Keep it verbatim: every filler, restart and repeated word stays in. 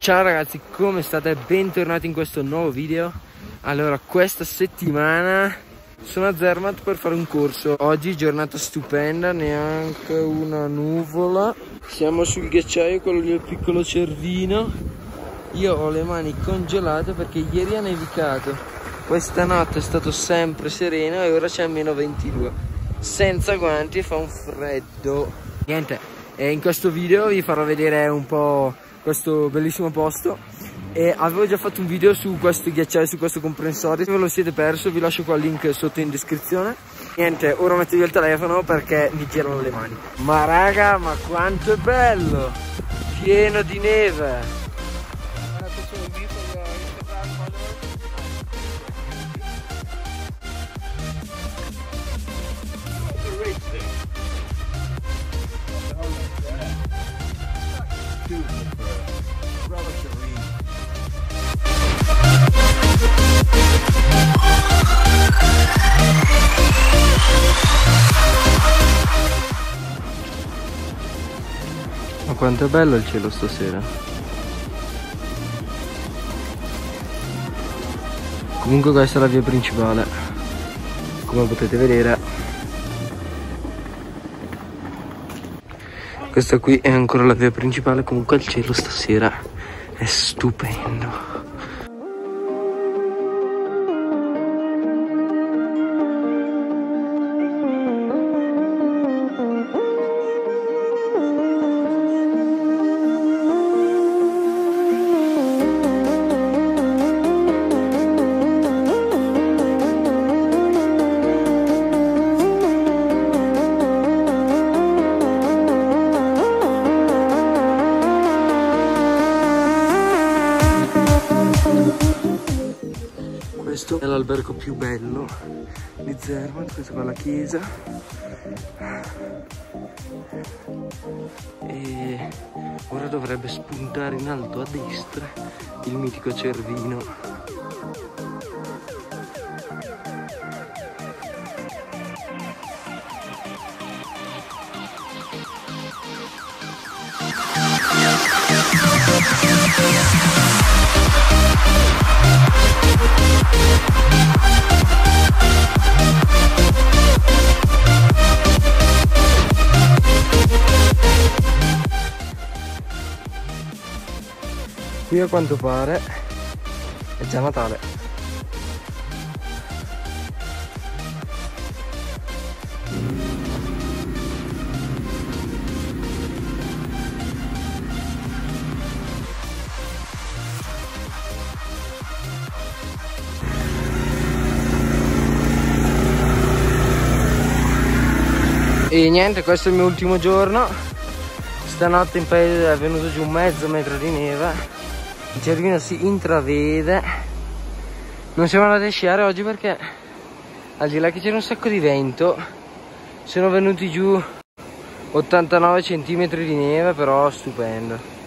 Ciao ragazzi, come state? Bentornati in questo nuovo video. Allora, questa settimana sono a Zermatt per fare un corso. Oggi giornata stupenda, neanche una nuvola. Siamo sul ghiacciaio, quello lì è il piccolo Cervino. Io ho le mani congelate perché ieri ha nevicato. Questa notte è stato sempre sereno e ora c'è meno ventidue. Senza guanti e fa un freddo. Niente, e in questo video vi farò vedere un po' questo bellissimo posto. E avevo già fatto un video su questo ghiacciaio, su questo comprensorio. Se ve lo siete perso vi lascio qua il link sotto in descrizione. Niente, ora metto via il telefono perché mi girano le mani. Ma raga, ma quanto è bello! Pieno di neve! Ma quanto è bello il cielo stasera. Comunque questa è la via principale, come potete vedere. Questa qui è ancora la via principale. Comunque il cielo stasera è stupendo. Questo è l'albergo più bello di Zermatt, questa qua è la chiesa. E ora dovrebbe spuntare in alto a destra il mitico Cervino. Qui a quanto pare è già Natale. E niente, questo è il mio ultimo giorno. Stanotte in paese è venuto giù mezzo metro di neve. Il Cervino si intravede. Non siamo andati a sciare oggi perché, al di là che c'era un sacco di vento, sono venuti giù ottantanove centimetri di neve, però stupendo.